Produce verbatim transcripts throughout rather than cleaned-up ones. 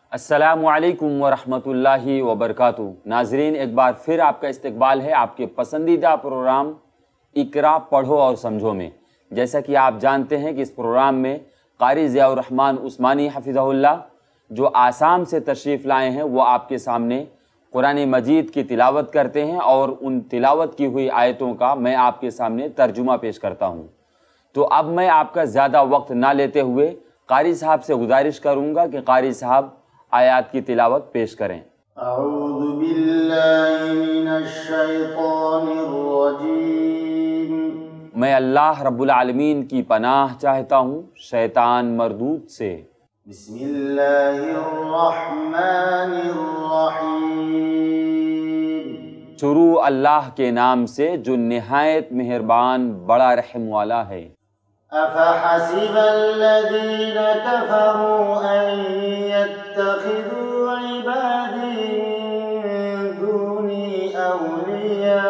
السلام علیکم ورحمۃ اللہ وبرکاتہ۔ ناظرین، ایک بار پھر آپ کا استقبال ہے آپ کے پسندیدہ پروگرام اقرا پڑھو اور سمجھو میں۔ جیسا کہ آپ جانتے ہیں کہ اس پروگرام میں قاری ضیاء الرحمن عثمانی حفظہ اللہ جو آسام سے تشریف لائے ہیں وہ آپ کے سامنے قرآن مجید کی تلاوت کرتے ہیں اور ان تلاوت کی ہوئی آیتوں کا میں آپ کے سامنے ترجمہ پیش کرتا ہوں۔ تو اب میں آپ کا زیادہ وقت نہ لیتے ہوئے قاری صاحب سے گزارش کروں گا کہ قاری صاحب آیات کی تلاوت پیش کریں۔ اعوذ باللہ من الشیطان الرجیم۔ میں اللہ رب العالمین کی پناہ چاہتا ہوں شیطان مردود سے۔ بسم اللہ الرحمن الرحیم۔ شروع اللہ کے نام سے جو نہایت مہربان بڑا رحم والا ہے۔ افحسب الذین کفروا ان یتخذوا عبادی من دونی اولیاء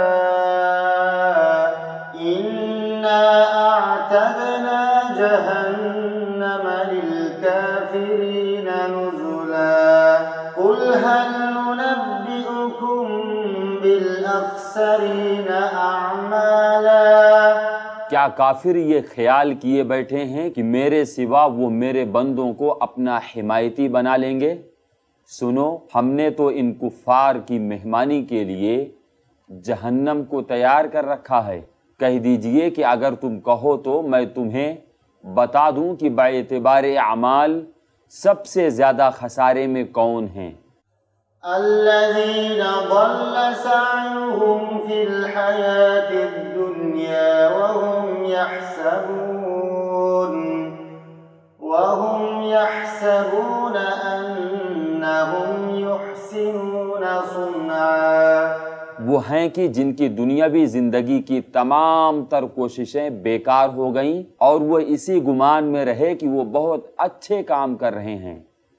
انا اعتدنا جہنم للکافرین نزلا قل هل ننبئکم بالاخسرین اعمالا۔ کیا کافر یہ خیال کیے بیٹھے ہیں کہ میرے سوا وہ میرے بندوں کو اپنا حمایتی بنا لیں گے؟ سنو، ہم نے تو ان کفار کی مہمانی کے لیے جہنم کو تیار کر رکھا ہے۔ کہہ دیجئے کہ اگر تم کہو تو میں تمہیں بتا دوں کہ باعتبار اعمال سب سے زیادہ خسارے میں کون ہیں۔ الذين ضل سعيهم في الحياة الدنيا وهم يحسبون وهم يحسبون أنهم يحسنون صنعا۔ وہ ہیں کہ جن کی دنیاوی زندگی کی تمام تر کوششیں بیکار ہو گئیں اور وہ اسی گمان میں رہے کہ وہ بہت اچھے کام کر رہے ہیں۔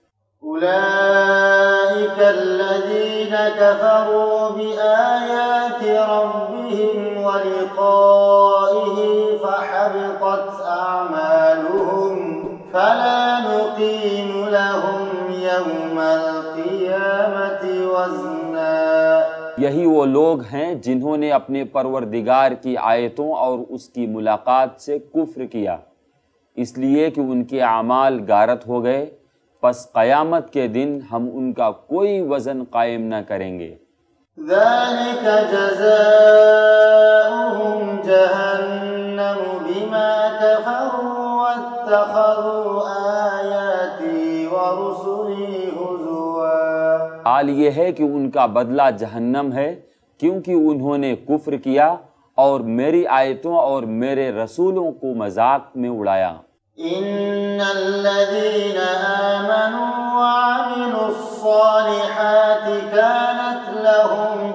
أولئك الذين كفروا بآيات ربهم ولقائه فحبطت أعمالهم فلا نقيم لهم يوم القيامة وزنا۔ یہی وہ لوگ ہیں جنہوں نے اپنے پروردگار کی آیتوں اور اس کی ملاقات سے کفر کیا، اس لیے کہ ان کے اعمال غارت ہو گئے، پس قیامت کے دن ہم ان کا کوئی وزن قائم نہ کریں گے۔ ذلك جزاؤهم جہنم بما كفروا واتخذوا آیاتی ورسلی ہزوا۔ حال یہ ہے کہ ان کا بدلہ جہنم ہے کیونکہ انہوں نے کفر کیا اور میری آیتوں اور میرے رسولوں کو مذاق میں اڑایا۔ ان الذين آمنوا وعملوا الصالحات كانت لهم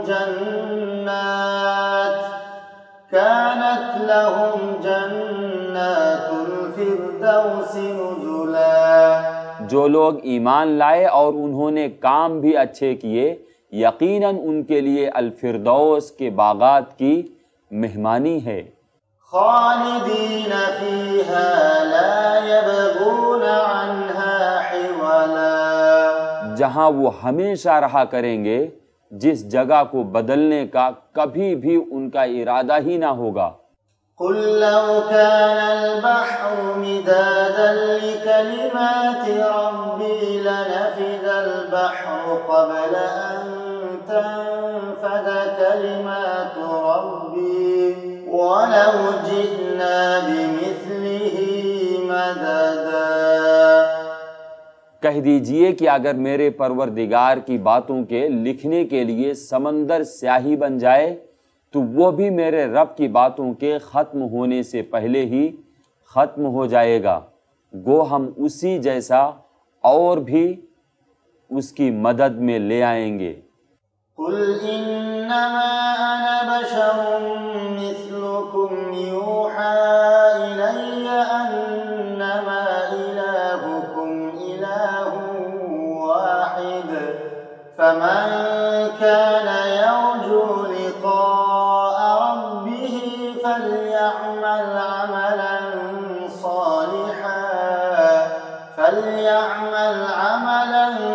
جنات كانت لهم جنات الفردوس نزلا۔ جو لوگ ایمان لائے اور انہوں نے کام بھی اچھے کیے، یقیناً ان کے لیے الفردوس کے باغات کی مہمانی ہے۔ خالدین فیہا لا یبغون عنہا حولا۔ جہاں وہ ہمیشہ رہا کریں گے، جس جگہ کو بدلنے کا کبھی بھی ان کا ارادہ ہی نہ ہوگا۔ قل لو كان البحر مدادا لكلمات ربي لنفذ البحر قبل أن تنفذ كلمات ربي وَلَوْ جِئْنَا بِمِثْلِهِ مَدَدًا۔ کہہ دیجئے کہ اگر میرے پروردگار کی باتوں کے لکھنے کے لیے سمندر سیاہی بن جائے تو وہ بھی میرے رب کی باتوں کے ختم ہونے سے پہلے ہی ختم ہو جائے گا، گو ہم اسی جیسا اور بھی اس کی مدد میں لے آئیں گے۔ قُلْ إِنَّمَا أَنَا بَشَرٌ مِثْلُكُمْ يُوحَىٰ إِلَيَّ أَنَّمَا إِلَٰهُكُمْ إِلَٰهٌ وَاحِدٌ فَمَن كَانَ يَرْجُو لِقَاءَ رَبِّهِ فَلْيَعْمَلْ عَمَلًا صَالِحًا فَلْيَعْمَلْ عَمَلًا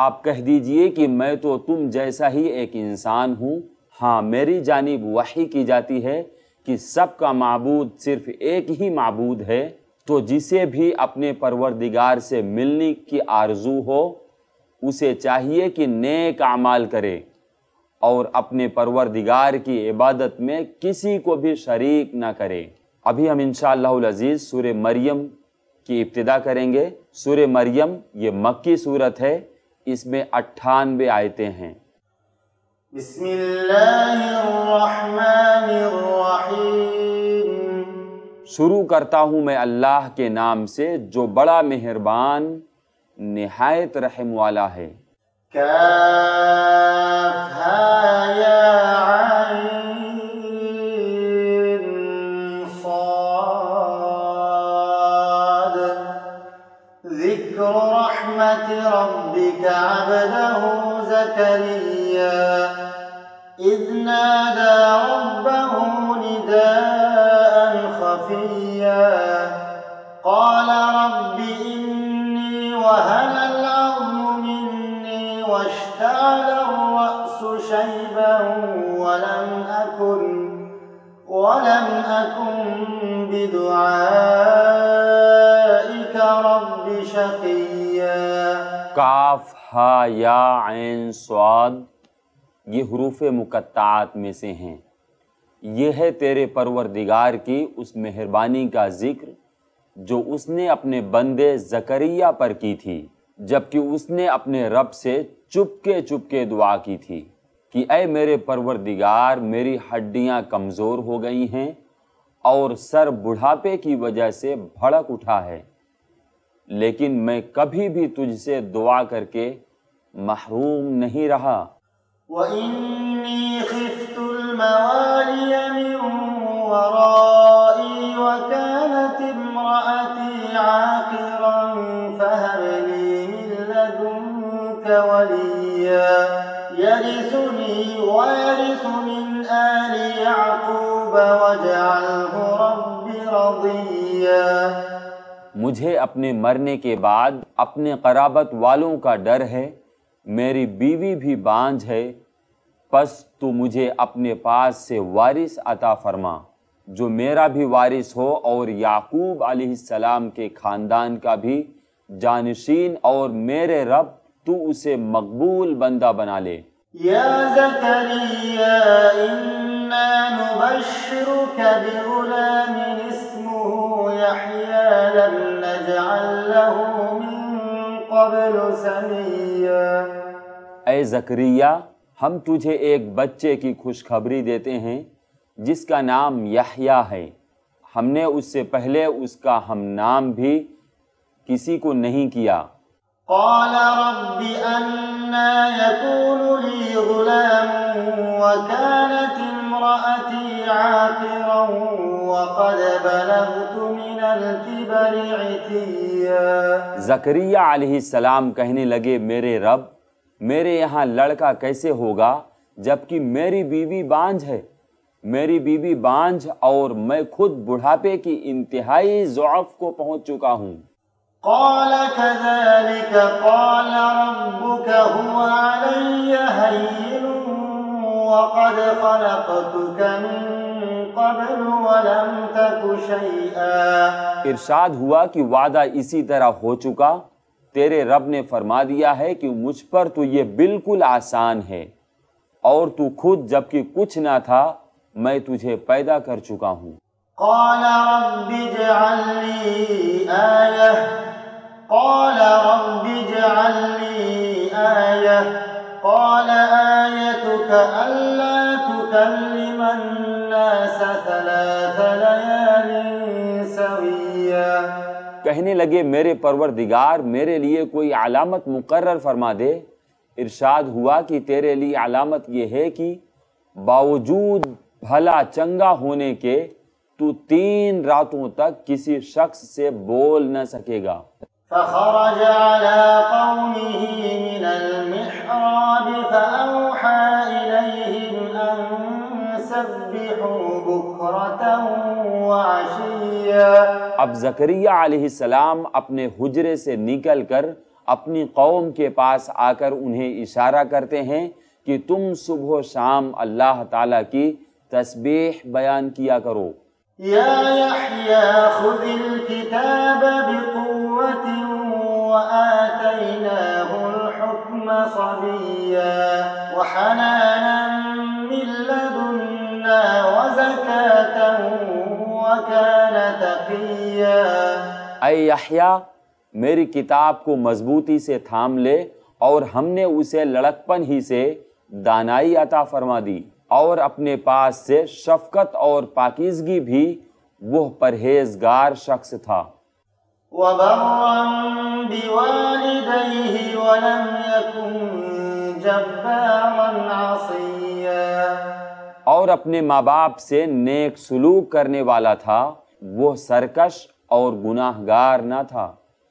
آپ کہہ دیجئے کہ میں تو تم جیسا ہی ایک انسان ہوں، ہاں میری جانب وحی کی جاتی ہے کہ سب کا معبود صرف ایک ہی معبود ہے، تو جسے بھی اپنے پروردگار سے ملنے کی آرزو ہو اسے چاہیے کہ نیک اعمال کرے اور اپنے پروردگار کی عبادت میں کسی کو بھی شریک نہ کرے۔ ابھی ہم انشاءاللہ العزیز سورہ مریم کی ابتدا کریں گے۔ سورہ مریم یہ مکی سورت ہے، اس میں اٹھانوے آیتیں ہیں۔ بسم اللہ الرحمن الرحیم۔ شروع کرتا ہوں میں اللہ کے نام سے جو بڑا مہربان نہایت رحم والا ہے۔ کاف ہا یا عین صاد ذکر رحمت ربک عبدہ زکریا اذ نادى ربه نداء خفيا قال رب إني وهن العظم مني واشتعل الرأس شيبا ولم أكن ولم أكن بدعائك رب شقيا۔ کاف ہا یا عین صاد یہ حروف مقطعات میں سے ہیں۔ یہ ہے تیرے پروردگار کی اس مہربانی کا ذکر جو اس نے اپنے بندے زکریا پر کی تھی، جبکہ اس نے اپنے رب سے چپکے چپکے دعا کی تھی کہ اے میرے پروردگار میری ہڈیاں کمزور ہو گئی ہیں اور سر بڑھاپے کی وجہ سے بھڑک اٹھا ہے، لیکن میں کبھی بھی تجھ سے دعا کر کے محروم نہیں رہا۔ وَإِنِّي خِفْتُ الْمَوَالِيَ مِنْ وَرَائِي وَكَانَتِ امْرَأَتِي عَاقِرًا فَهَبْ لِي مِنْ لَدُنْكَ وَلِيًّا يَرِثُنِي وَيَرِثُ مِنْ آلِ يَعْقُوبَ وَاجْعَلْهُ رَبِّ رَضِيًّا۔ مجھے اپنے مرنے کے بعد اپنے قرابت والوں کا ڈر ہے، میری بیوی بھی بانجھ ہے، پس تو مجھے اپنے پاس سے وارث عطا فرما جو میرا بھی وارث ہو اور یعقوب علیہ السلام کے خاندان کا بھی جانشین، اور میرے رب تو اسے مقبول بندہ بنا لے۔ یا زکریا انا نبشرک بغلام اسمہ یحیی لم نجعل له من قبل سمیا۔ اے زکریا ہم تجھے ایک بچے کی خوشخبری دیتے ہیں جس کا نام یحییٰ ہے، ہم نے اس سے پہلے اس کا ہم نام بھی کسی کو نہیں کیا۔ قال رب أنى يكون لي غلام وكانت امرأتي عاقرا وقد بلغت من الكبر عتيا۔ زکریا علیہ السلام کہنے لگے میرے رب میرے یہاں لڑکا کیسے ہوگا جبکہ میری بیوی بانجھ ہے، میری بیوی بانجھ اور میں خود بڑھاپے کی انتہائی ضعف کو پہنچ چکا ہوں۔ قال كذلك قال ربك هو علي هين وقد خلقتك من قبل ولم تك شيئا۔ ارشاد ہوا کہ وعدہ اسی طرح ہو چکا، تیرے رب نے فرما دیا ہے کہ مجھ پر تو یہ بالکل آسان ہے، اور تو خود جبکہ کچھ نہ تھا میں تجھے پیدا کر چکا ہوں۔ قال رب اجعل لي آية قال رب اجعل لي آية قال آيتك ألا تكلم الناس ثلاث ليال سويا۔ کہنے لگے میرے پروردگار میرے لیے کوئی علامت مقرر فرما دے۔ ارشاد ہوا کہ تیرے لیے علامت یہ ہے کہ باوجود بھلا چنگا ہونے کے تو تین راتوں تک کسی شخص سے بول نہ سکے گا۔ فخرج على قومه من المحراب فأوحى إليهم أن سبحوا بكرة وعشيا۔ اب زکریا علیہ السلام اپنے حجرے سے نکل کر اپنی قوم کے پاس آ کر انہیں اشارہ کرتے ہیں کہ تم صبح و شام اللہ تعالیٰ کی تسبیح بیان کیا کرو۔ یا یحییٰ خذ الکتاب بقوة وآتیناہ الحکم صبیا وحنانا من لدنا وزکاة وکان تقیا۔ اے یحییٰ، میری کتاب کو مضبوطی سے تھام لے، اور ہم نے اسے لڑکپن ہی سے دانائی عطا فرما دی، اور اپنے پاس سے شفقت اور پاکیزگی بھی وہ پرہیزگار شخص تھا۔ وَبَرًّا بِوَالِدَيْهِ وَلَمْ يَكُنْ جَبَّارًا عَصِيًّا، اور اپنے ماں باپ سے نیک سلوک کرنے والا تھا، وہ سرکش اور گناہ گار نہ تھا۔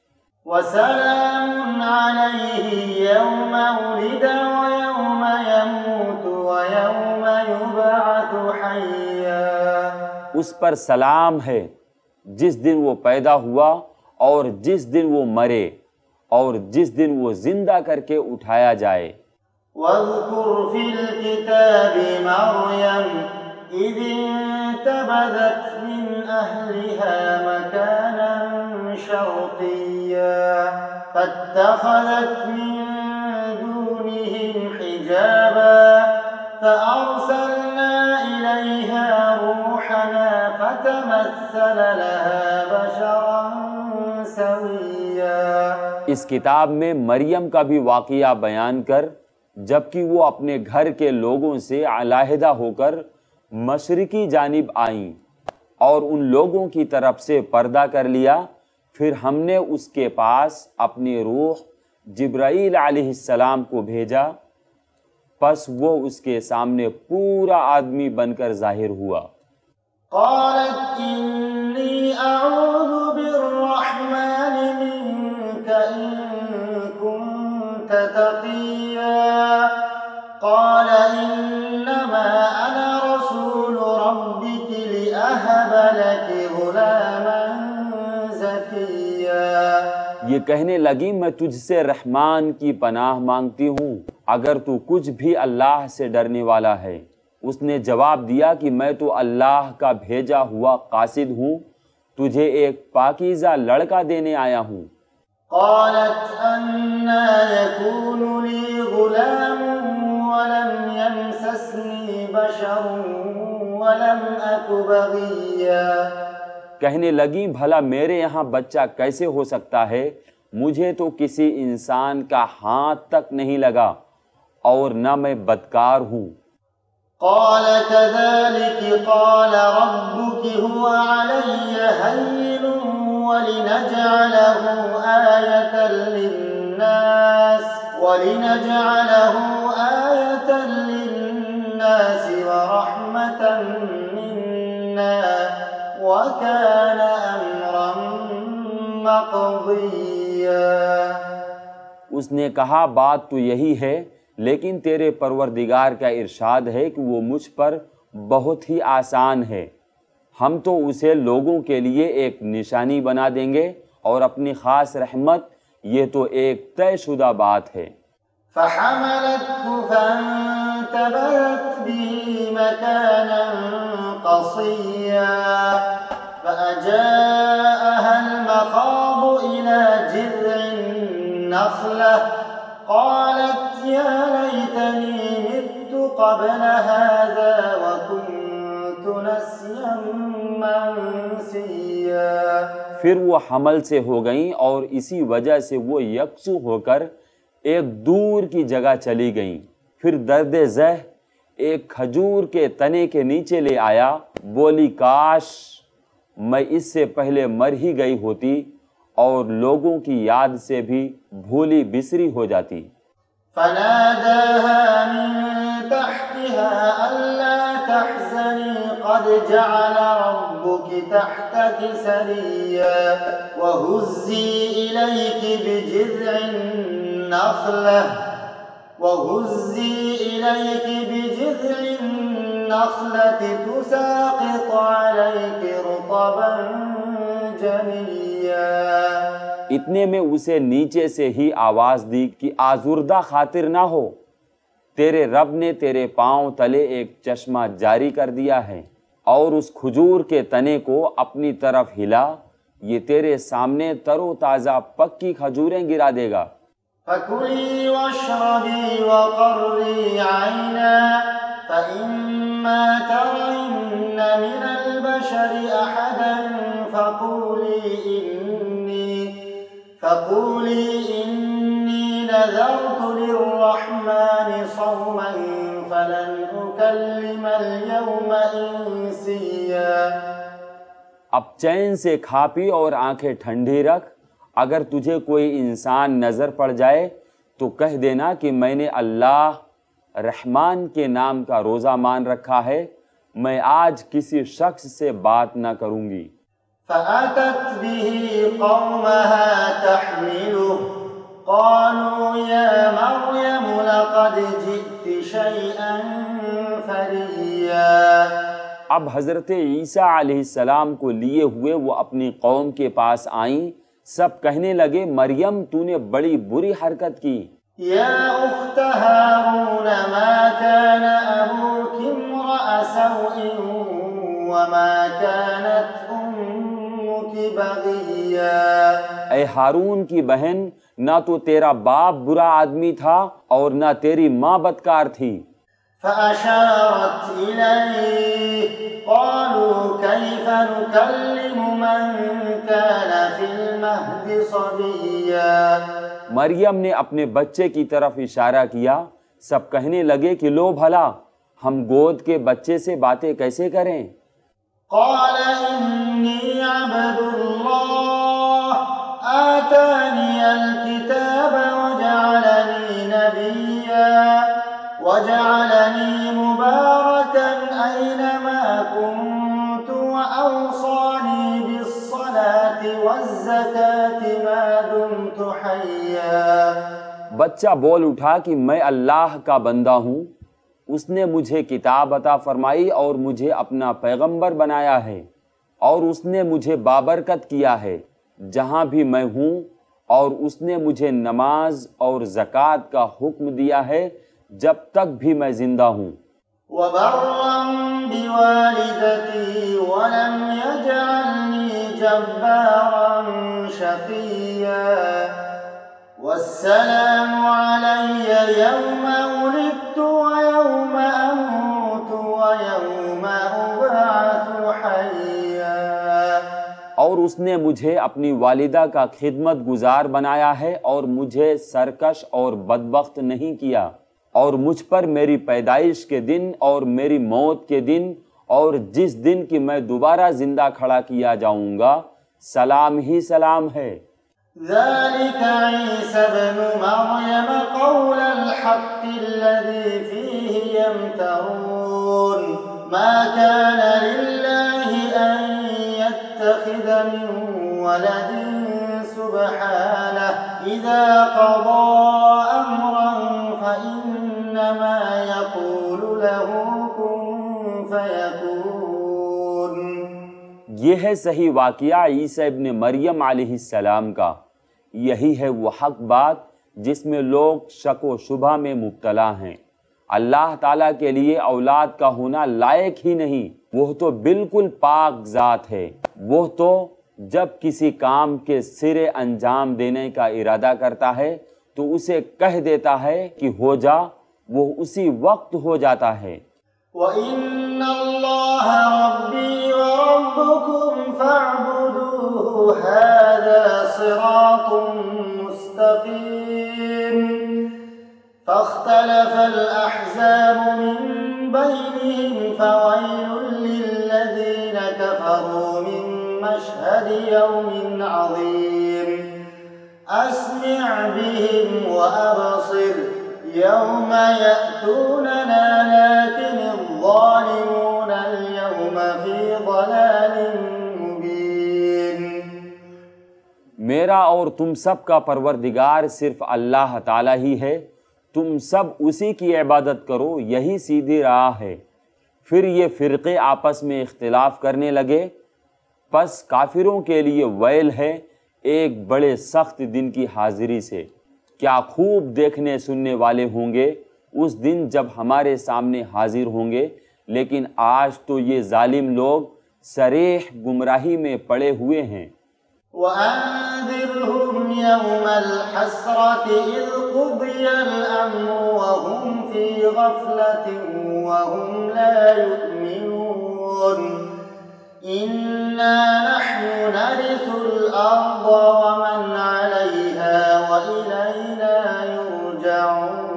وَسَلَامٌ عَلَيْهِ يَوْمَ وُلِدَ وَيَوْمَ يَمُوتُ وَيَوْمَ يُبْعَثُ حَيًّا۔ اس پر سلام ہے جس دن وہ پیدا ہوا اور جس دن وہ مرے اور جس دن وہ زندہ کر کے اٹھایا جائے۔ وَاذْكُرْ فِي الْكِتَابِ مَرْيَمَ إِذِ انتَبَذَتْ مِنْ أَهْلِهَا مَكَانًا شَرْقِيًّا فَاتَّخَذَتْ مِنْ دُونِهِمْ حِجَابًا فَأَرْسَلْنَا إِلَيْهَا رُوحَنَا فَتَمَثَّلَ لَهَا بَشَرًا سَوِيًّا۔ اس کتاب میں مریم کا بھی واقعہ بیان کر، جبکہ وہ اپنے گھر کے لوگوں سے علیحدہ ہو کر مشرقی جانب آئیں اور ان لوگوں کی طرف سے پردہ کر لیا، پھر ہم نے اس کے پاس اپنی روح جبرائیل علیہ السلام کو بھیجا، پس وہ اس کے سامنے پورا آدمی بن کر ظاہر ہوا۔ قالت انی اعوذ بالرحمن منک ان کنت تقیا قال انما انا رسول ربک لأہب لک غلاما زکیا۔ یہ کہنے لگی، میں تجھ سے رحمان کی پناہ مانگتی ہوں اگر تو کچھ بھی اللہ سے ڈرنے والا ہے۔ اس نے جواب دیا کہ میں تو اللہ کا بھیجا ہوا قاصد ہوں، تجھے ایک پاکیزہ لڑکا دینے آیا ہوں۔ قالت انا يكون لي غلام ولم يمسسني بشر ولم اك بغيا۔ کہنے لگی، بھلا میرے یہاں بچہ کیسے ہو سکتا ہے؟ مجھے تو کسی انسان کا ہاتھ تک نہیں لگا اور نہ میں بدکار ہوں۔ قال كذلك قال ربك هو علي هين ولنجعله آية للناس ولنجعله آية للناس ورحمة منا وكان أمرا مقضيا۔ اس نے کہا، بات تو یہی ہے، لیکن تیرے پروردگار کا ارشاد ہے کہ وہ مجھ پر بہت ہی آسان ہے، ہم تو اسے لوگوں کے لیے ایک نشانی بنا دیں گے اور اپنی خاص رحمت، یہ تو ایک طے شدہ بات ہے۔ فحملته فانتبذت به مكانا قصيا فأجاءها المخاض إلى جذع النخلة قالت يا ليتني مت قبل هذا وكنت نسيا منسيا۔ پھر وہ حمل سے ہو گئیں اور اسی وجہ سے وہ یکسو ہو کر ایک دور کی جگہ چلی گئیں۔ پھر درد ذہ ایک کھجور کے تنے کے نیچے لے آیا، بولی کاش میں اس سے پہلے مر ہی گئی ہوتی اور لوگوں کی یاد سے بھی بھولی بسری ہو جاتی۔ فناداها من تحتها ألا تحزني قد جعل ربك تحتك سريا وهزي إليك بجذع النخلة وهزي إليك بجذع النخلة تساقط عليك رطبا جنيا۔ اتنے میں اسے نیچے سے ہی آواز دی کہ آزردہ خاطر نہ ہو، تیرے رب نے تیرے پاؤں تلے ایک چشمہ جاری کر دیا ہے، اور اس کھجور کے تنے کو اپنی طرف ہلا، یہ تیرے سامنے تر و تازہ پکی کھجوریں گرا دے گا۔ فَكُلِي وَاشْرَبِي وَقَرِّي عَيْنًا فَإِمَّا تَرَيِنَّ مِنَ الْبَشَرِ أَحَدًا فَقُولِي إِنِّي فَقُولِي إِنِّي نَذَرْتُ لِلرَّحْمَنِ صَوْمًا فَلَنْ أُكَلِّمَ الْيَوْمَ إِنسِيًّا۔ اب چین سے کھا پی اور آنکھیں ٹھنڈی رکھ، اگر تجھے کوئی انسان نظر پڑ جائے تو کہہ دینا کہ میں نے اللہ رحمان کے نام کا روزہ مان رکھا ہے، میں آج کسی شخص سے بات نہ کروں گی۔ فَأَتَتْ بِهِ قَوْمَهَا تَحْمِلُهُ قَالُوا يَا مَرْيَمُ لَقَدْ جِئْتِ شَيْئًا فَرِيًّا۔ اب حضرت عیسیٰ علیہ السلام کو لیے ہوئے وہ اپنی قوم کے پاس آئیں، سب کہنے لگے مریم تو نے بڑی بری حرکت کی۔ یا اخت ہارون ما كان ابوک امرأ سوء وما كانت امک بغیا۔ اے ہارون کی بہن، نہ تو تیرا باپ برا آدمی تھا اور نہ تیری ماں بدکار تھی۔ فأشارت إليه قالوا كيف نكلم من كان في المهد صبيا۔ مریم نے اپنے بچے کی طرف اشارہ کیا، سب کہنے لگے کہ لو بھلا ہم گود کے بچے سے باتیں کیسے کریں۔ قال إني عبد الله آتاني الكتاب وجعلني نبيا وجعلني مباركا أينما كنت وأوصاني بالصلاة والزكاة ما دمت حيا۔ بچہ بول اٹھا کہ میں اللہ کا بندہ ہوں، اس نے مجھے کتاب عطا فرمائی اور مجھے اپنا پیغمبر بنایا ہے، اور اس نے مجھے بابرکت کیا ہے جہاں بھی میں ہوں، اور اس نے مجھے نماز اور زکوٰۃ کا حکم دیا ہے جب تک بھی میں زندہ ہوں۔ وَبَرًّا بِوَالِدَتِي وَلَمْ يَجْعَلْنِي جَبَّارًا شَقِيًّا وَالسَّلَامُ عَلَيَّ يَوْمَ وُلِدتُّ وَيَوْمَ أَمُوتُ وَيَوْمَ أُبْعَثُ حَيًّا۔ اور اس نے مجھے اپنی والدہ کا خدمت گزار بنایا ہے اور مجھے سرکش اور بدبخت نہیں کیا، اور مجھ پر میری پیدائش کے دن اور میری موت کے دن اور جس دن کی میں دوبارہ زندہ کھڑا کیا جاؤں گا سلام ہی سلام ہے۔ ذلك عيسى ابن مريم قول الحق الذي فيه يمترون ما كان لله أن يتخذ من ولد سبحانه إذا قضى أمرا فإنما يقول له كن فيكون۔ یہ ہے صحیح واقعہ عیسیٰ ابن مریم علیہ السلام کا، یہی ہے وہ حق بات جس میں لوگ شک و شبہ میں مبتلا ہیں۔ اللہ تعالیٰ کے لیے اولاد کا ہونا لائق ہی نہیں، وہ تو بالکل پاک ذات ہے، وہ تو جب کسی کام کے سرے انجام دینے کا ارادہ کرتا ہے تو اسے کہہ دیتا ہے کہ ہو جا، وہ اسی وقت ہو جاتا ہے۔ وَإِنَّ اللَّهَ رَبِّي وَرَبُّكُمْ فَاعْبُدُوهُ هَذَا صِرَاطٌ مُسْتَقِيمٌ۔ فَاخْتَلَفَ الْأَحْزَابُ مِنْ بَيْنِهِمْ فَوَيْلٌ لِلَّذِينَ كَفَرُوا مِنْ مَشْهَدِ يَوْمٍ عَظِيمٍ۔ أَسْمِعْ بِهِمْ وَأَبْصِرْ يوم يأتوننا لكن الظالمون اليوم في ضلال مبين۔ میرا اور تم سب کا پروردگار صرف اللہ تعالیٰ ہی ہے، تم سب اسی کی عبادت کرو، یہی سیدھی راہ ہے۔ پھر یہ فرقے آپس میں اختلاف کرنے لگے، پس کافروں کے لیے ویل ہے ایک بڑے سخت دن کی حاضری سے۔ کیا خوب دیکھنے سننے والے ہوں گے اس دن جب ہمارے سامنے حاضر ہوں گے، لیکن آج تو یہ ظالم لوگ صریح گمراہی میں پڑے ہوئے ہیں۔ وَأَنذِرْهُمْ يَوْمَ الْحَسْرَةِ إِذْ قُضِيَ الْأَمْرُ وَهُمْ فِي غَفْلَةٍ وَهُمْ لَا يُؤْمِنُونَ إِنَّا نَحْنُ نَرِثُ الْأَرْضَ وَمَنْ عَلَيْهَا وَإِلَيْنَا يُرْجَعُونَ۔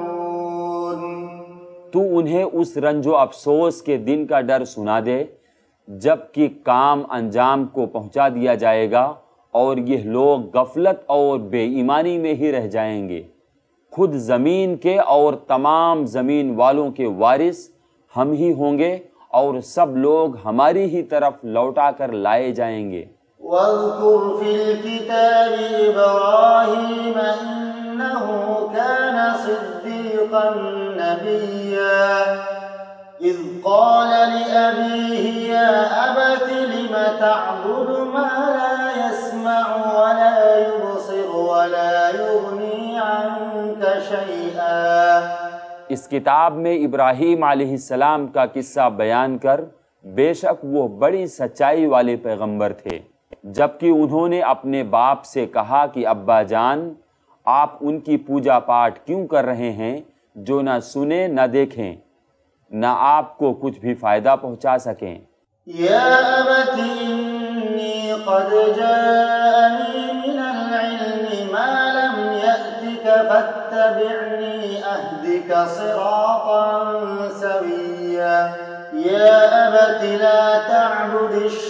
تو انہیں اس رنج و افسوس کے دن کا ڈر سنا دے جب کہ کام انجام کو پہنچا دیا جائے گا اور یہ لوگ غفلت اور بے ایمانی میں ہی رہ جائیں گے۔ خود زمین کے اور تمام زمین والوں کے وارث ہم ہی ہوں گے اور سب لوگ ہماری ہی طرف لوٹا کر لائے جائیں گے۔ وَاذْكُرْ فِي الْكِتَابِ إِبْرَاهِيمَ إِنَّهُ كَانَ صِدِّيقًا نَبِيًّا إِذْ قَالَ لِأَبِيهِ يَا أَبَتِ لِمَ تَعْبُدُ مَا لَا يَسْمَعُ وَلَا يُبْصِرُ وَلَا يُغْنِي عَنكَ شَيْئًا۔ اس کتاب میں ابراہیم علیہ السلام کا قصہ بیان کر بے شک وہ بڑی سچائی والے پیغمبر تھے، جبکہ انہوں نے اپنے باپ سے کہا کہ ابا جان، آپ ان کی پوجا پاٹ کیوں کر رہے ہیں جو نہ سنیں نہ دیکھیں، نہ آپ کو کچھ بھی فائدہ پہنچا سکیں۔ یا ابت انی قد جاءنی من العلم ما لم یأتک فاتبعنی اہدک صراطا سویا۔ یا ابت لا تعبد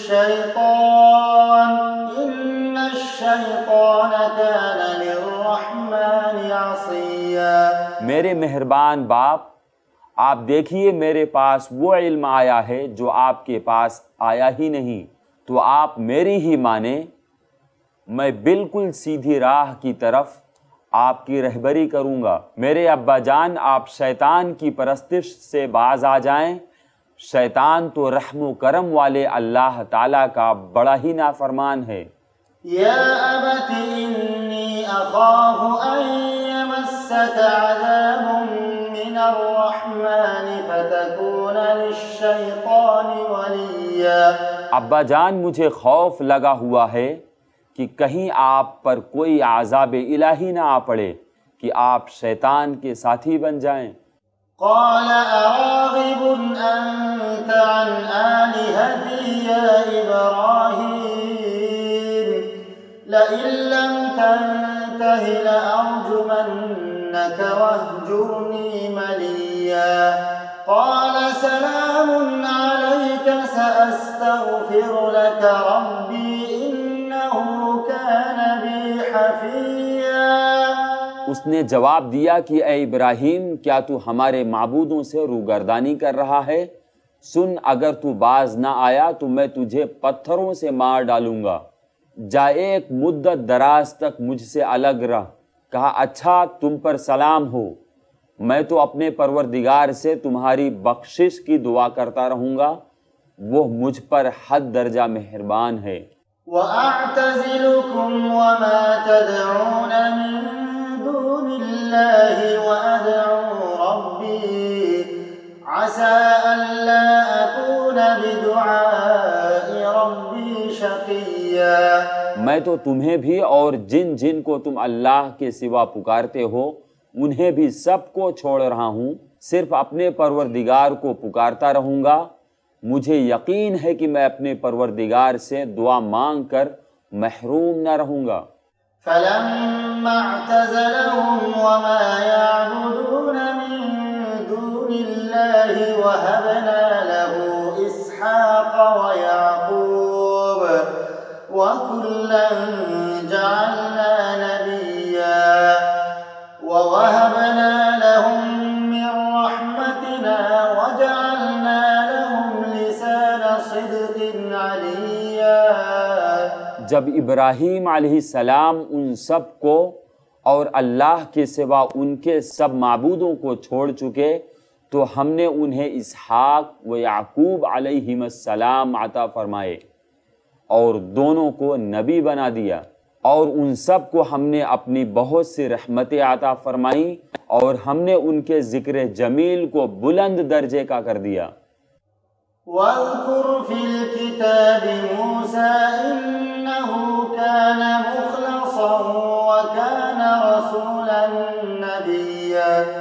الشیطان ان الشیطان کان للرحمن عصیا۔ میرے مہربان باپ، آپ دیکھیے میرے پاس وہ علم آیا ہے جو آپ کے پاس آیا ہی نہیں، تو آپ میری ہی مانیں، میں بالکل سیدھی راہ کی طرف آپ کی رہبری کروں گا۔ میرے ابا جان، آپ شیطان کی پرستش سے باز آ جائیں، شیطان تو رحم و کرم والے اللہ تعالیٰ کا بڑا ہی نافرمان ہے۔ یا ابت انی اخاف ان یمسک عذاب من الرحمن فتکون للشیطان ولیا۔ ابا جان، مجھے خوف لگا ہوا ہے کہ کہیں آپ پر کوئی عذاب الہی نہ آ پڑے کہ آپ شیطان کے ساتھی بن جائیں۔ قال اراغب انت عن آلہتی یا ابراہیم لئن لم تنتہ لأرجمنک واہجرنی ملیا۔ قال سلام علیک سأستغفر لک ربی انہ کان بی حفیا۔ اس نے جواب دیا کہ اے ابراہیم، کیا تو ہمارے معبودوں سے روگردانی کر رہا ہے؟ سن، اگر تو باز نہ آیا تو میں تجھے پتھروں سے مار ڈالوں گا۔ جا ایک مدت دراز تک مجھ سے الگ رہ۔ کہا اچھا، تم پر سلام ہو، میں تو اپنے پروردگار سے تمہاری بخشش کی دعا کرتا رہوں گا، وہ مجھ پر حد درجہ مہربان ہے۔ وَأَعْتَزِلُكُمْ وَمَا تَدْعُونَ مِن دون اللہ وَأَدْعُو رَبِّي عَسَىٰ أَلَّا أَكُونَ بِدُعَاءِ رَبِّي شَقِيًّا۔ میں تو تمہیں بھی اور جن جن کو تم اللہ کے سوا پکارتے ہو انہیں بھی سب کو چھوڑ رہا ہوں، صرف اپنے پروردگار کو پکارتا رہوں گا۔ مجھے یقین ہے کہ میں اپنے پروردگار سے دعا مانگ کر محروم نہ رہوں گا۔ فَلَمَّا اعْتَزَلَهُمْ وَمَا يَعْبُدُونَ مِن دُونِ اللَّهِ وَهَبْنَا لَهُ إِسْحَاقَ وَيَعْقُوبَ وَكُلًّا جَعَلْنَا نَبِيًّا وَوَهَبْنَا لَهُم مِّن رَّحْمَتِنَا وَجَعَلْنَا لَهُمْ لِسَانَ صِدْقٍ عَلِيًّا۔ جب ابراہیم علیہ السلام ان سب کو اور اللہ کے سوا ان کے سب معبودوں کو چھوڑ چکے تو ہم نے انہیں اسحاق و یعقوب علیہم السلام عطا فرمائے اور دونوں کو نبی بنا دیا، اور ان سب کو ہم نے اپنی بہت سی رحمتیں عطا فرمائیں اور ہم نے ان کے ذکر جمیل کو بلند درجے کا کر دیا۔ وَاذْكُرْ فِي الْكِتَابِ مُوسَىٰ إِنَّهُ كَانَ مُخْلَصًا وَكَانَ رَسُولًا نَبِيًّا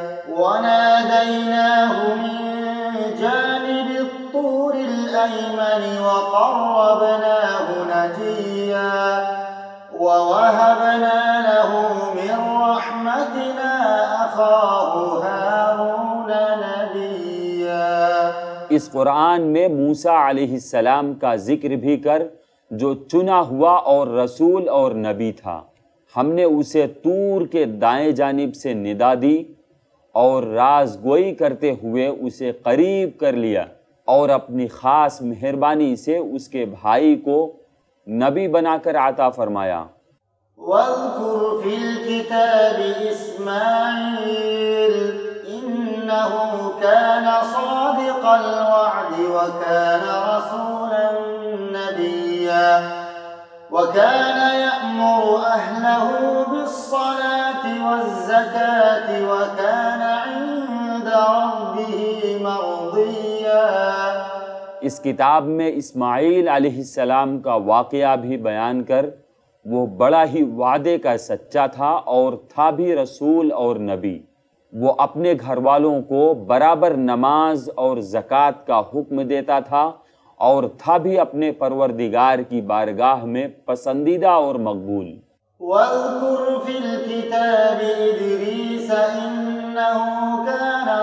وَنَادَيْنَاهُ مِن جَانِبِ الطُّورِ الْأَيْمَنِ وَقَرَّبْنَاهُ نَجِيًّا وَوَهَبْنَا لَهُ مِن رَّحْمَتِنَا أَخَاهُ هَارُونَ نَبِيًّا۔ اس قرآن میں موسیٰ علیہ السلام کا ذکر بھی کر جو چنا ہوا اور رسول اور نبی تھا۔ ہم نے اسے طور کے دائیں جانب سے ندا دی اور راز گوئی کرتے ہوئے اسے قریب کر لیا اور اپنی خاص مہربانی سے اس کے بھائی کو نبی بنا کر عطا فرمایا۔ وَاذْكُرْ فِي الْكِتَابِ إِسْمَاعِيلَ إِنَّهُ كَانَ صَادِقَ الْوَعْدِ وَكَانَ رَسُولًا نَبِيًّا وَكَانَ يَأْمُرُ أَهْلَهُ بِالصَّلَاةِ وَالزَّكَاةِ وَكَانَ عِندَ رَبِّهِ مَرْضِيًّا۔ اس کتاب میں اسماعیل علیہ السلام کا واقعہ بھی بیان کر وہ بڑا ہی وعدے کا سچا تھا اور تھا بھی رسول اور نبی۔ وہ اپنے گھر والوں کو برابر نماز اور زکوٰۃ کا حکم دیتا تھا اور تھا بھی اپنے پروردگار کی بارگاہ میں پسندیدہ اور مقبول۔ وَاذْكُرْ فِي الْكِتَابِ إِدْرِيسَ إِنَّهُ كَانَ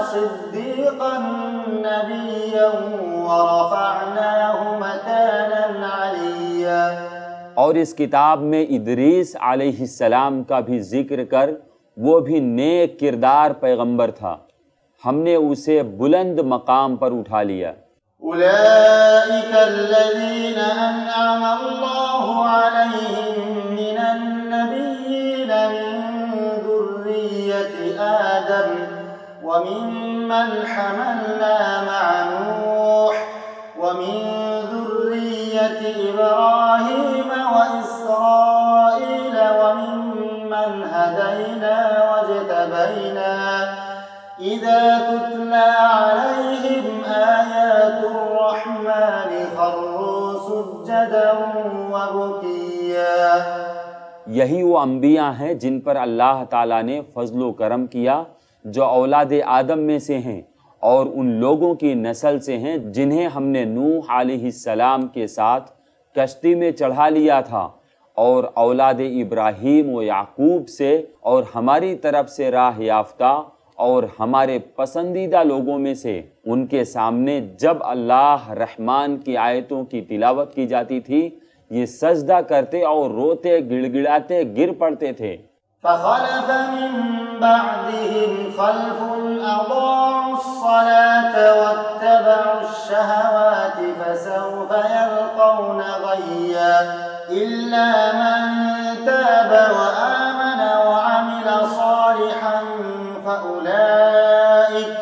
صِدِّيقًا نَبِيًّا وَرَفَعْنَاهُ مَكَانًا عَلِيًّا۔ اور اس کتاب میں ادریس علیہ السلام کا بھی ذکر کر وہ بھی نیک کردار پیغمبر تھا، ہم نے اسے بلند مقام پر اٹھا لیا۔ أولئك الذين أنعم الله عليهم من النبيين من ذرية آدم وممن حملنا مع نوح ومن ذرية إبراهيم وإسرائيل وممن هدينا واجتبينا إذا تتلى عليهم آيات الرحمن خروا سجدا وبكيا۔ یہی وہ انبیاء ہیں جن پر اللہ تعالیٰ نے فضل و کرم کیا جو اولاد آدم میں سے ہیں اور ان لوگوں کی نسل سے ہیں جنہیں ہم نے نوح علیہ السلام کے ساتھ کشتی میں چڑھا لیا تھا، اور اولاد ابراہیم و یعقوب سے اور ہماری طرف سے راہ یافتہ اور ہمارے پسندیدہ لوگوں میں سے۔ ان کے سامنے جب اللہ رحمان کی آیتوں کی تلاوت کی جاتی تھی یہ سجدہ کرتے اور روتے گڑ گڑاتے گر پڑتے تھے۔ فخلف من بعدهم خلف أضاعوا الصلاة واتبعوا الشهوات فسوف يلقون غيا إلا من تاب وآمن وعمل صالحا فأولئك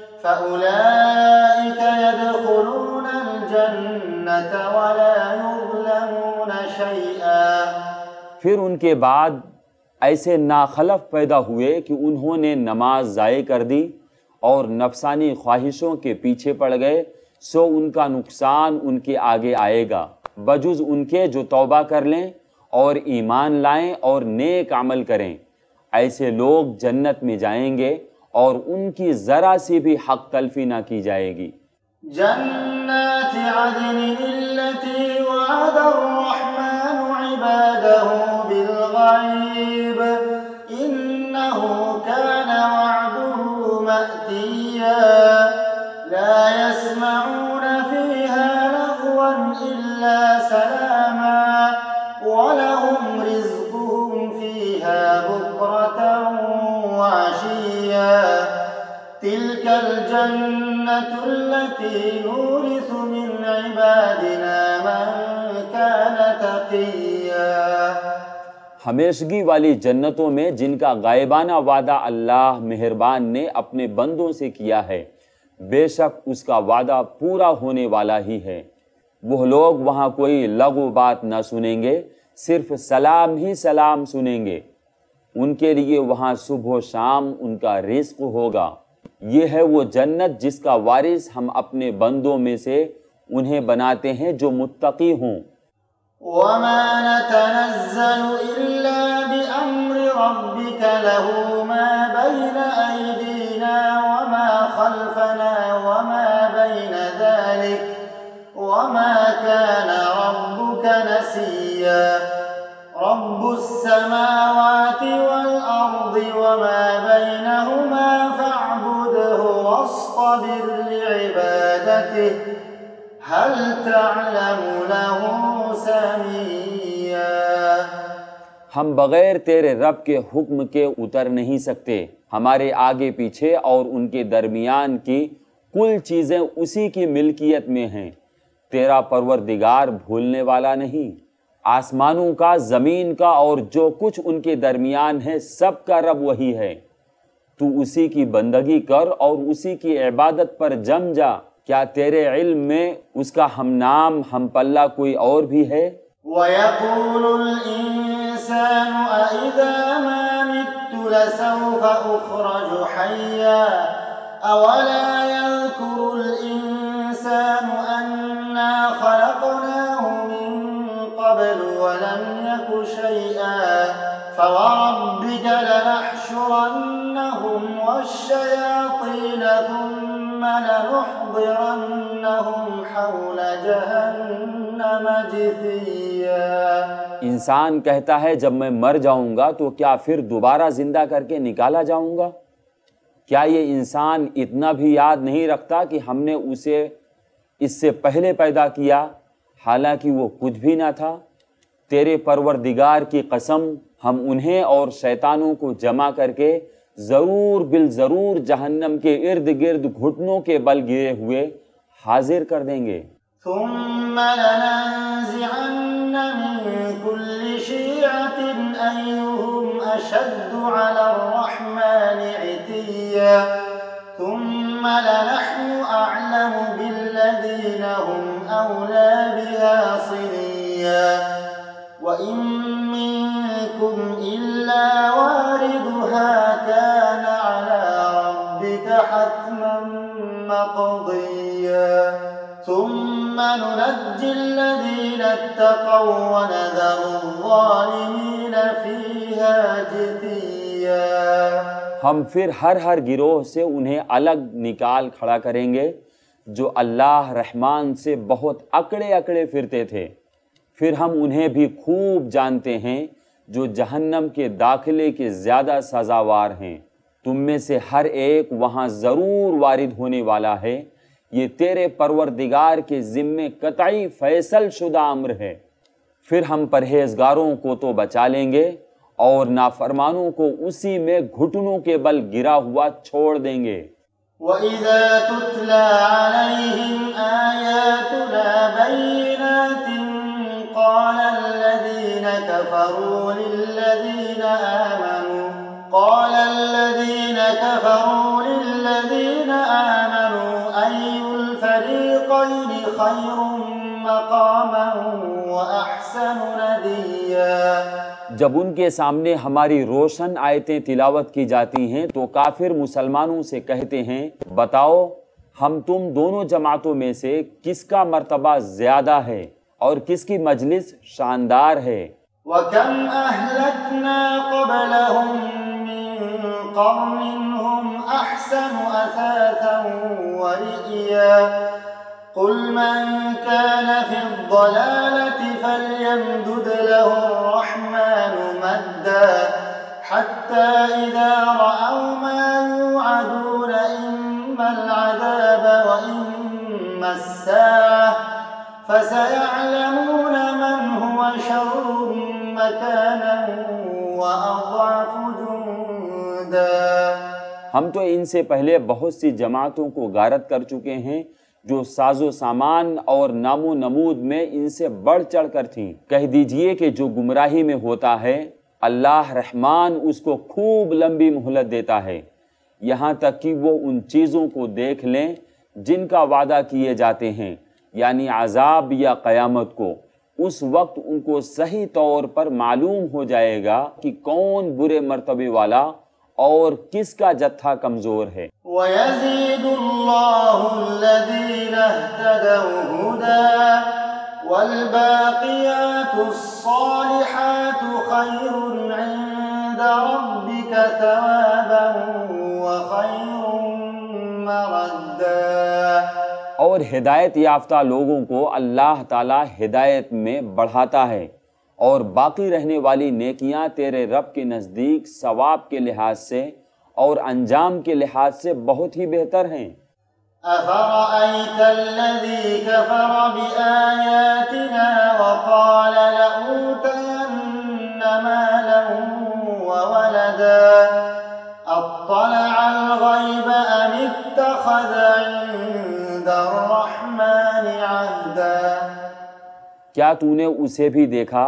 فأولئك يدخلون الجنة ولا يظلمون شيئا۔ پھر ان کے بعد ایسے ناخلف پیدا ہوئے کہ انہوں نے نماز ضائع کر دی اور نفسانی خواہشوں کے پیچھے پڑ گئے، سو ان کا نقصان ان کے آگے آئے گا، بجز ان کے جو توبہ کر لیں اور ایمان لائیں اور نیک عمل کریں۔ ایسے لوگ جنت میں جائیں گے اور ان کی ذرا سی بھی حق تلفی نہ کی جائے گی۔ جنات عدن التي وعد الرحمن عباده بالغيب إنه كان وعده مأتيا لا يسمعون فيها لغوا إلا سلاما ولهم رزقهم فيها بكرة وعشيا تلك الجنة التي نورث من عبادنا من كان تقيا۔ ہمیشگی والی جنتوں میں جن کا غائبانہ وعدہ اللہ مہربان نے اپنے بندوں سے کیا ہے، بے شک اس کا وعدہ پورا ہونے والا ہی ہے۔ وہ لوگ وہاں کوئی لغو بات نہ سنیں گے صرف سلام ہی سلام سنیں گے۔ ان کے لیے وہاں صبح و شام ان کا رزق ہوگا۔ یہ ہے وہ جنت جس کا وارث ہم اپنے بندوں میں سے انہیں بناتے ہیں جو متقی ہوں۔ وَمَا نَتَنَزَّلُ إِلَّا بِأَمْرِ رَبِّكَ لَهُ مَا بَيْنَ أَيْدِينَا وَمَا خَلْفَنَا وَمَا بَيْنَ ذَلِكَ وَمَا كَانَ رَبُّكَ نَسِيًّا۔ رب السماوات والأرض وما بينهما فاعبده واصطبر لعبادته هل تعلم له سميا۔ ہم بغیر تیرے رب کے حکم کے اتر نہیں سکتے۔ ہمارے آگے پیچھے اور ان کے درمیان کی کل چیزیں اسی کی ملکیت میں ہیں۔ تیرا پروردگار بھولنے والا نہیں۔ آسمانوں کا، زمین کا اور جو کچھ ان کے درمیان ہے سب کا رب وہی ہے۔ تو اسی کی بندگی کر اور اسی کی عبادت پر جم جا۔ کیا تیرے علم میں اس کا ہم نام ہم پلہ کوئی اور بھی ہے؟ وَيَقُولُ الْإِنسَانُ أَإِذَا مَا مِتُّ لَسَوْفَ أُخْرَجُ حَيًّا أَوَلَا يَذْكُرُ الْإِنسَانُ أَنَّا خَلَقْنَاهُ مِن قبل ولم يك شيئا فوربك لنحشرنهم والشياطين ثم لنحضرنهم حول جهنم جثيا۔ انسان کہتا ہے جب میں مر جاؤں گا تو کیا پھر دوبارہ زندہ کر کے نکالا جاؤں گا؟ کیا یہ انسان اتنا بھی یاد نہیں رکھتا کہ ہم نے اسے اس سے پہلے پیدا کیا حالانکہ وہ کچھ بھی نہ تھا؟ تیرے پروردگار کی قسم ہم انہیں اور شیطانوں کو جمع کر کے ضرور بالضرور جہنم کے ارد گرد گھٹنوں کے بل گرے ہوئے حاضر کر دیں گے۔ ثم لننزعن من كل شيعة أيهم أشد على الرحمن عتيا ثم لنحن أعلم بالذين هم أولى بها صليا وإن منكم إلا واردها كان على ربك حتما مقضيا ثم ننجي الذين اتقوا ونذر الظالمين فيها جثيا۔ ہم پھر ہر ہر گروہ سے انہیں الگ نکال کھڑا کریں گے جو اللہ رحمان سے بہت اکڑے اکڑے پھرتے تھے۔ پھر ہم انہیں بھی خوب جانتے ہیں جو جہنم کے داخلے کے زیادہ سزاوار ہیں۔ تم میں سے ہر ایک وہاں ضرور وارد ہونے والا ہے۔ یہ تیرے پروردگار کے ذمے قطعی فیصل شدہ امر ہے۔ پھر ہم پرہیزگاروں کو تو بچا لیں گے اور نافرمانوں کو اسی میں گھٹنوں کے بل گرا ہوا چھوڑ دیں گے۔ وَإِذَا تُتْلَى عَلَيْهِمْ آيَاتُنَا بَيِّنَاتٍ قَالَ الَّذِينَ كَفَرُوا لِلَّذِينَ آمَنُوا قَالَ الَّذِينَ كَفَرُوا لِلَّذِينَ آمَنُوا أَيُّ الْفَرِيقَيْنِ خَيْرٌ مَقَامًا وَأَحْسَنُ نَدِيًّا۔ جب ان کے سامنے ہماری روشن آیتیں تلاوت کی جاتی ہیں تو کافر مسلمانوں سے کہتے ہیں بتاؤ ہم تم دونوں جماعتوں میں سے کس کا مرتبہ زیادہ ہے اور کس کی مجلس شاندار ہے۔ وَكَمْ أَهْلَكْنَا قَبْلَهُمْ مِنْ قَرْنٍ هُمْ أَحْسَنُ أَثَاثًا وَرِئْيًا قُلْ مَنْ كَانَ فِي الضَّلَالَةِ فَلْيَمْدُدْ لَهُ الرَّحْمَنُ مَدًّا حَتَّى إِذَا رَأَوْا مَا يُوعَدُونَ إِمَّا الْعَذَابَ وَإِمَّا السَّاعَةَ فَسَيَعْلَمُونَ مَنْ هُوَ شَرٌّ مَكَانًا وَأَضْعَفُ جُنْدًا۔ ہم تو ان سے پہلے بہت سی جماعتوں کو غارت کر چکے ہیں جو ساز و سامان اور نام و نمود میں ان سے بڑھ چڑھ کر تھیں۔ کہہ دیجئے کہ جو گمراہی میں ہوتا ہے اللہ رحمان اس کو خوب لمبی مہلت دیتا ہے یہاں تک کہ وہ ان چیزوں کو دیکھ لیں جن کا وعدہ کیے جاتے ہیں یعنی عذاب یا قیامت کو۔ اس وقت ان کو صحیح طور پر معلوم ہو جائے گا کہ کون برے مرتبے والا اور کس کا جتھا کمزور ہے۔ وَيَزِيدُ اللَّهُ الَّذِينَ اهْتَدَوْا هُدًى وَالْبَاقِيَاتُ الصَّالِحَاتُ خَيْرٌ عِندَ رَبِّكَ ثَوَابًا وَخَيْرٌ مَّرَدًّا۔ اور ہدایت یافتہ لوگوں کو اللہ تعالیٰ ہدایت میں بڑھاتا ہے، اور باقی رہنے والی نیکیاں تیرے رب کے نزدیک ثواب کے لحاظ سے اور انجام کے لحاظ سے بہت ہی بہتر ہیں۔ أَفَرَأَيْتَ الَّذِي كَفَرَ بِآيَاتِنَا وَقَالَ لَأُوتَيَنَّ مَالًا وَوَلَدًا أَطَّلَعَ الْغَيْبَ أَمِ اتَّخَذَ عِندَ الرَّحْمَنِ عَهْدًا۔ کیا تو نے اسے بھی دیکھا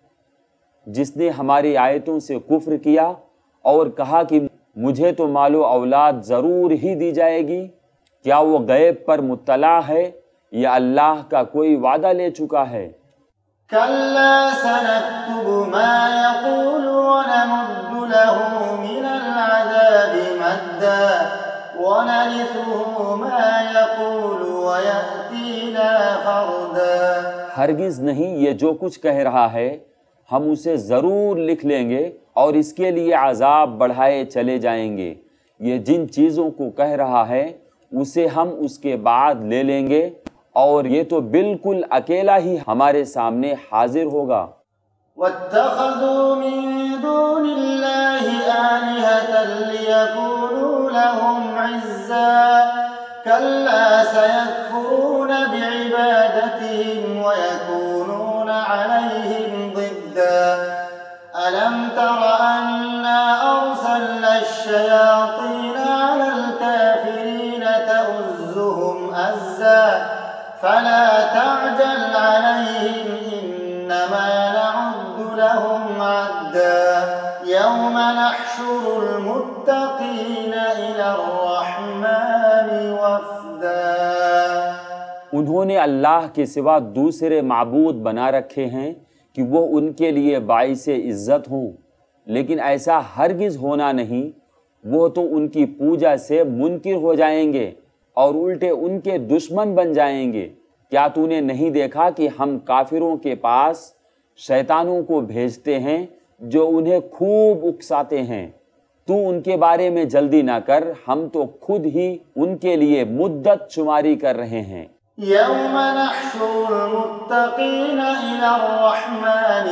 جس نے ہماری آیتوں سے کفر کیا اور کہا کہ مجھے تو مال و اولاد ضرور ہی دی جائے گی؟ کیا وہ غیب پر مطلع ہے یا اللہ کا کوئی وعدہ لے چکا ہے؟ كلا سنكتب ما يقول ونمد له من العذاب مدا ونرثه ما يقول ويأتينا فردا۔ ہرگز نہیں، یہ جو کچھ کہہ رہا ہے ہم اسے ضرور لکھ لیں گے اور اس کے لیے عذاب بڑھائے چلے جائیں گے۔ یہ جن چیزوں کو کہہ رہا ہے اسے ہم اس کے بعد لے لیں گے، اور یہ تو بالکل اکیلا ہی ہمارے سامنے حاضر ہوگا۔ وَاتَّخَذُوا مِن دُونِ اللَّهِ آلِهَةً لِيَكُونُوا لَهُمْ عِزًّا كَلَّا سَيَكْفُرُونَ بِعِبَادَتِهِمْ وَيَكُونُونَ عَلَيْهِمْ ضِدًّا أَلَمْ تَرَ أَنَّا أَرْسَلْنَا الشَّيَاطِينَ عَلَى الْكَافِرِينَ تَؤُزُّهُمْ أَزًّا فَلَا تَعْجَلْ عَلَيْهِمْ إِنَّمَا نَعُدُّ لَهُمْ عَدًّا يَوْمَ نَحْشُرُ الْمُتَّقِينَ إِلَى الرَّحْمَنِ وَفْدًا۔ انہوں نے اللہ کے سوا دوسرے معبود بنا رکھے ہیں کہ وہ ان کے لیے باعث عزت ہوں، لیکن ایسا ہرگز ہونا نہیں، وہ تو ان کی پوجا سے منکر ہو جائیں گے اور الٹے ان کے دشمن بن جائیں گے۔ کیا تو نے نہیں دیکھا کہ ہم کافروں کے پاس شیطانوں کو بھیجتے ہیں جو انہیں خوب اکساتے ہیں؟ تو ان کے بارے میں جلدی نہ کر، ہم تو خود ہی ان کے لیے مدت شماری کر رہے ہیں۔ يوم نحشر المتقين إلى الرحمن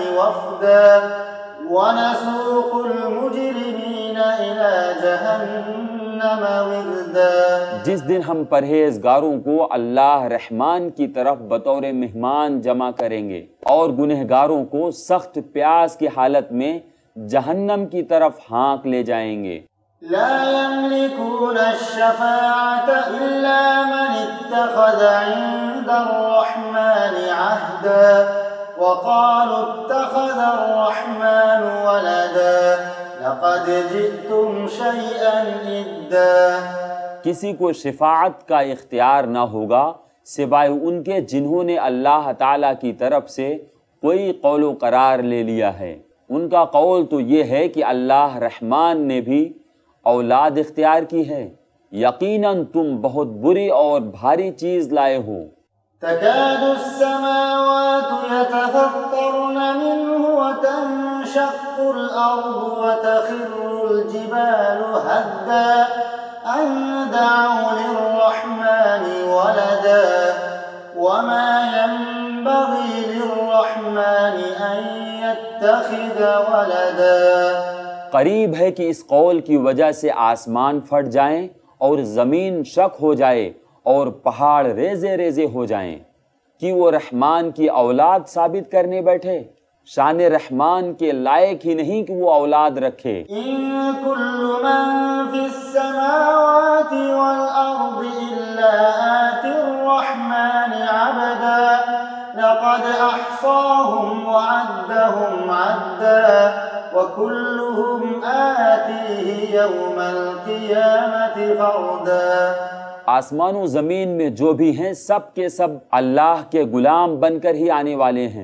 وفدا ونسوق المجرمين إلى جهنم وردا۔ جس دن ہم پرہیزگاروں کو اللہ رحمان کی طرف بطور مہمان جمع کریں گے اور گنہگاروں کو سخت پیاس کی حالت میں جہنم کی طرف ہانک لے جائیں گے۔ لا يملكون الشفاعة إلا من اتخذ عند الرحمن عهدا وقالوا اتخذ الرحمن ولدا لقد جئتم شيئا إدا۔ کسی کو شفاعت کا اختیار نہ ہوگا سوائے ان کے جنہوں نے اللہ تعالیٰ کی طرف سے کوئی قول و قرار لے لیا ہے۔ ان کا قول تو یہ ہے کہ اللہ رحمان نے بھی اولاد اختیار کی ہے۔ یقیناً تم بہت بری اور بھاری چیز لائے ہو۔ تكاد السماوات يتفطرن منه وتنشق الأرض وتخر الجبال هدا أن دعوا للرحمن ولدا وما ينبغي للرحمن أن يتخذ ولدا۔ قریب ہے کہ اس قول کی وجہ سے آسمان پھٹ جائیں اور زمین شک ہو جائے اور پہاڑ ریزے ریزے ہو جائیں کہ وہ رحمان کی اولاد ثابت کرنے بیٹھے۔ شان رحمان کے لائق ہی نہیں کہ وہ اولاد رکھے۔ إن كل من في السماوات والأرض إلا آتي الرحمن عبدا لقد أحصاهم وعدهم عدا وكلهم آتيه يوم القيامة فردا۔ آسمان و زمین میں جو بھی ہیں سب کے سب اللہ کے غلام بن کر ہی آنے والے ہیں،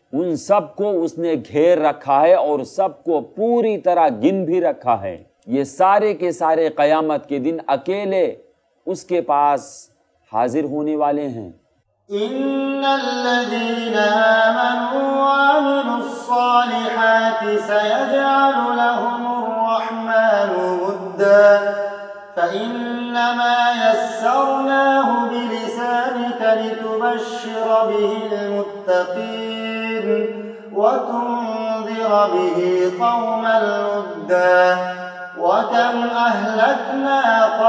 ان سب کو اس نے گھیر رکھا ہے اور سب کو پوری طرح گن بھی رکھا ہے۔ یہ سارے کے سارے قیامت کے دن اکیلے اس کے پاس حاضر ہونے والے ہیں۔ إن الذين آمنوا وعملوا الصالحات سيجعل لهم الرحمن ودا فإنما يسرناه بلسانك لتبشر به المتقين وتنذر به قوما لدا وكم أهلكنا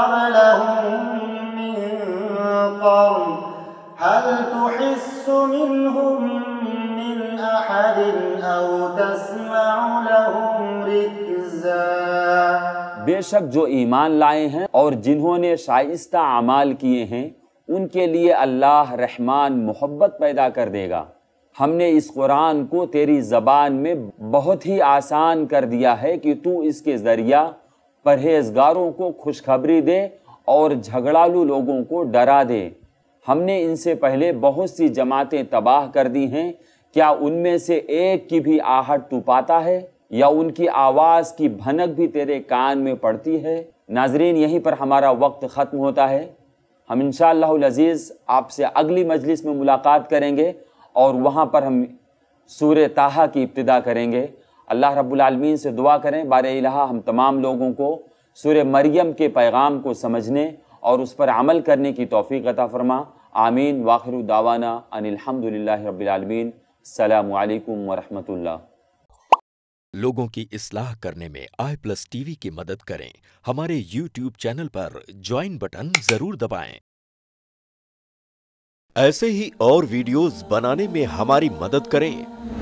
قبلهم من قرن هل تحس منهم من أحد أو تسمع لهم ركزا۔ بے شک جو ایمان لائے ہیں اور جنہوں نے شائستہ اعمال کیے ہیں ان کے لیے اللہ رحمان محبت پیدا کر دے گا۔ ہم نے اس قرآن کو تیری زبان میں بہت ہی آسان کر دیا ہے کہ تو اس کے ذریعہ پرہیزگاروں کو خوشخبری دے اور جھگڑالو لوگوں کو ڈرا دے۔ ہم نے ان سے پہلے بہت سی جماعتیں تباہ کر دی ہیں، کیا ان میں سے ایک کی بھی آہٹ تو پاتا ہے یا ان کی آواز کی بھنک بھی تیرے کان میں پڑتی ہے؟ ناظرین، یہیں پر ہمارا وقت ختم ہوتا ہے۔ ہم انشاءاللہ العزیز آپ سے اگلی مجلس میں ملاقات کریں گے اور وہاں پر ہم سورہ طٰہٰ کی ابتدا کریں گے۔ اللہ رب العالمین سے دعا کریں بار الہ ہم تمام لوگوں کو سورہ مریم کے پیغام کو سمجھنے اور اس پر عمل کرنے کی توفیق عطا فرما۔ آمین۔ واخر دعوانا ان الحمدللہ رب العالمین۔ السلام علیکم ورحمۃ اللہ۔ لوگوں کی اصلاح کرنے میں آئی پلس ٹی وی کی مدد کریں۔ ہمارے یوٹیوب چینل پر جوائن بٹن ضرور دبائیں۔ ایسے ہی اور ویڈیوز بنانے میں ہماری مدد کریں۔